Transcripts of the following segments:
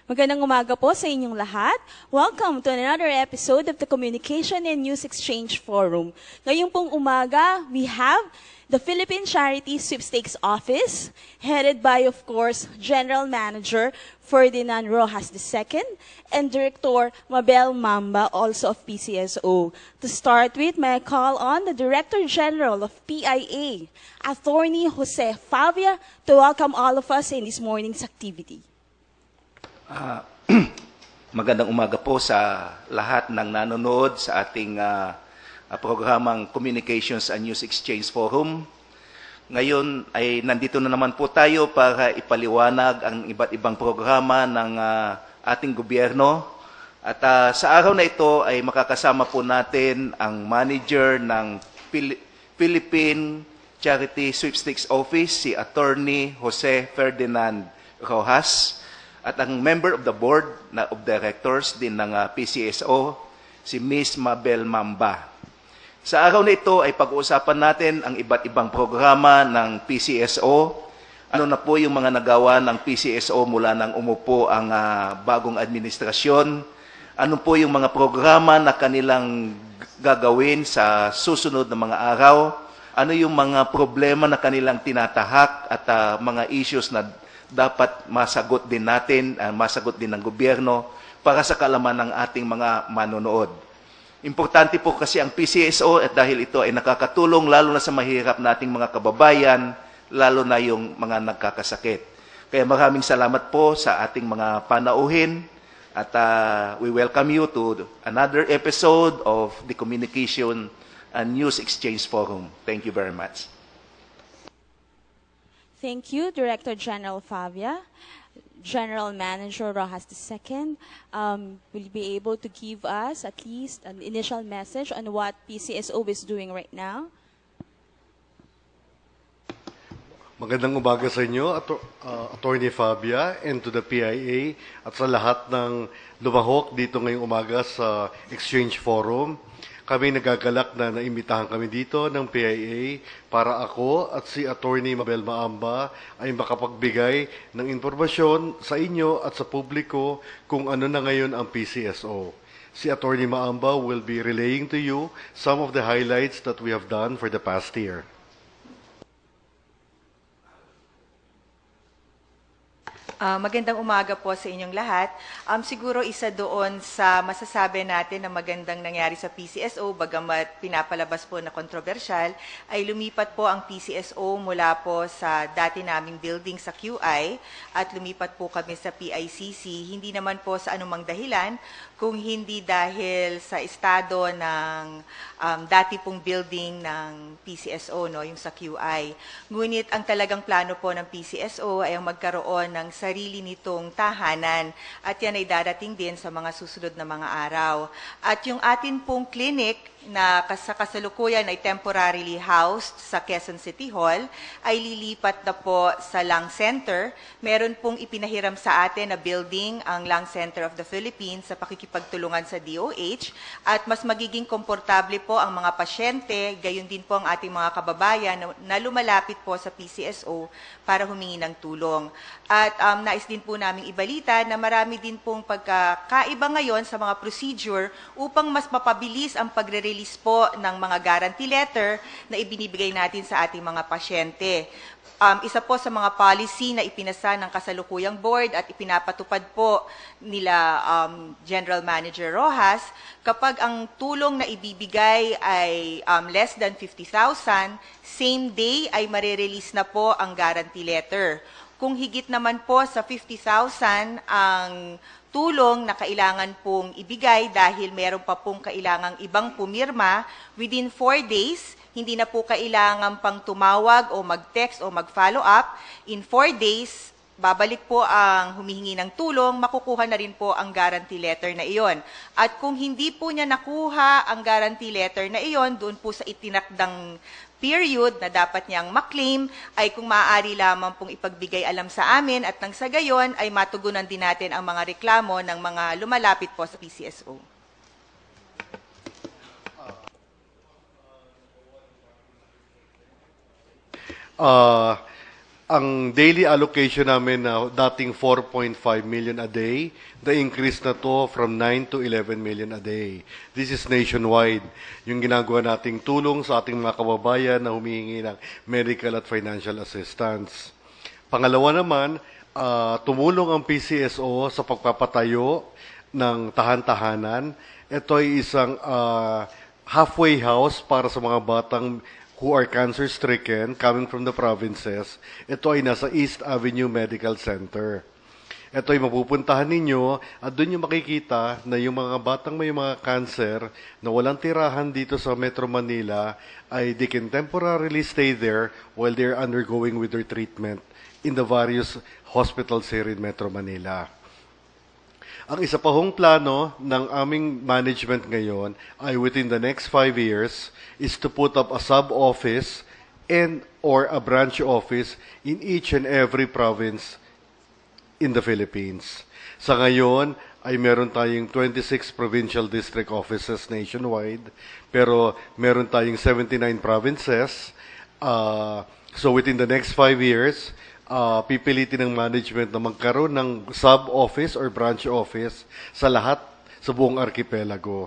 Magandang umaga po sa inyong lahat. Welcome to another episode of the Communication and News Exchange Forum. Ngayong pong umaga, we have the Philippine Charity Sweepstakes Office, headed by, of course, General Manager Ferdinand Rojas II and Director Mabel Mamba, also of PCSO. To start with, may I call on the Director General of PIA, Attorney Jose Favia, to welcome all of us in this morning's activity. Magandang umaga po sa lahat ng nanonood sa ating programang Communications and News Exchange Forum. Ngayon ay nandito na naman po tayo para ipaliwanag ang iba't ibang programa ng ating gobyerno. At sa araw na ito ay makakasama po natin ang manager ng Philippine Charity Sweepstakes Office, si Attorney Jose Ferdinand Rojas, at ang member of the board of directors din ng PCSO, si Ms. Mabel Mamba. Sa araw na ito ay pag-uusapan natin ang iba't ibang programa ng PCSO. Ano na po yung mga nagawa ng PCSO mula nang umupo ang bagong administrasyon? Ano po yung mga programa na kanilang gagawin sa susunod na mga araw? Ano yung mga problema na kanilang tinatahak at mga issues na dapat masagot din natin, masagot din ng gobyerno para sa kaalaman ng ating mga manonood. Importante po kasi ang PCSO at dahil ito ay nakakatulong lalo na sa mahirap nating mga kababayan, lalo na yung mga nagkakasakit. Kaya maraming salamat po sa ating mga panauhin at we welcome you to another episode of the Communication and News Exchange Forum. Thank you very much. Thank you, Director General Favia. General Manager Rojas II will be able to give us at least an initial message on what PCSO is doing right now. Magandang umaga sa inyo, Attorney Favia, and to the PIA at sa lahat ng lumahok dito ngayong umaga sa Exchange Forum. Kami nagagalak na naimitahan kami dito ng PIA para ako at si Attorney Mabel Mamba ay makapagbigay ng impormasyon sa inyo at sa publiko kung ano na ngayon ang PCSO. Si Attorney Mamba will be relaying to you some of the highlights that we have done for the past year. Magandang umaga po sa inyong lahat. Siguro isa doon sa masasabi natin na magandang nangyari sa PCSO, bagamat pinapalabas po na kontrobersyal, ay lumipat po ang PCSO mula po sa dati naming building sa QI at lumipat po kami sa PICC. Hindi naman po sa anumang dahilan, kung hindi dahil sa estado ng dati pong building ng PCSO, no, yung sa QI. Ngunit ang talagang plano po ng PCSO ay ang magkaroon ng sarili nitong tahanan at yan ay darating din sa mga susunod na mga araw. At yung atin pong clinic na sa kasalukuyan ay temporarily housed sa Quezon City Hall ay lilipat na po sa Lung Center. Meron pong ipinahiram sa atin na building ang Lung Center of the Philippines sa pakikipagtulungan sa DOH at mas magiging komportable po ang mga pasyente, gayon din po ang ating mga kababayan na lumalapit po sa PCSO para humingi ng tulong. At nais din po namin ibalita na marami din pong pagkakaiba ngayon sa mga procedure upang mas mapabilis ang pagre-release po ng mga guarantee letter na ibinibigay natin sa ating mga pasyente. Isa po sa mga policy na ipinasa ng kasalukuyang board at ipinapatupad po nila General Manager Rojas, kapag ang tulong na ibibigay ay less than 50,000, same day ay marirelease na po ang guarantee letter. Kung higit naman po sa 50,000 ang tulong na kailangan pong ibigay dahil meron pa pong kailangang ibang pumirma, within 4 days, hindi na po kailangan pang tumawag o mag-text o mag-follow up. In 4 days, babalik po ang humihingi ng tulong, makukuha na rin po ang guarantee letter na iyon. At kung hindi po niya nakuha ang guarantee letter na iyon, doon po sa itinakdang period na dapat niyang maklaim ay kung maaari lamang pong ipagbigay alam sa amin at nang sa gayon ay matugunan din natin ang mga reklamo ng mga lumalapit po sa PCSO. ang daily allocation namin na dating 4.5 million a day, na-increase na to from 9 to 11 million a day. This is nationwide. Yung ginagawa nating tulong sa ating mga kababayan na humihingi ng medical at financial assistance. Pangalawa naman, tumulong ang PCSO sa pagpapatayo ng tahan-tahanan. Ito ay isang halfway house para sa mga batang who are cancer-stricken coming from the provinces. Ito ay nasa East Avenue Medical Center. Ito ay mapupuntahan ninyo at doon nyo makikita na yung mga batang may mga cancer na walang tirahan dito sa Metro Manila ay they can temporarily stay there while they're undergoing with their treatment in the various hospitals here in Metro Manila. Ang isa pa hong plano ng aming management ngayon ay within the next 5 years is to put up a sub-office and or a branch office in each and every province in the Philippines. Sa ngayon ay meron tayong 26 provincial district offices nationwide, pero meron tayong 79 provinces. So within the next 5 years, pipilitin ng management na magkaroon ng sub-office or branch office sa lahat sa buong archipelago.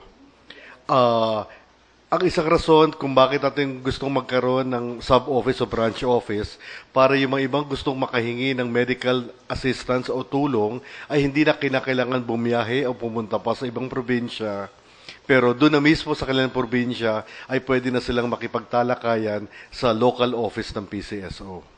Ang isang rason kung bakit natin gustong magkaroon ng sub-office o branch office para yung mga ibang gustong makahingi ng medical assistance o tulong ay hindi na kinakailangan bumiyahe o pumunta pa sa ibang probinsya. Pero doon na mismo sa kanilang probinsya ay pwede na silang makipagtalakayan sa local office ng PCSO.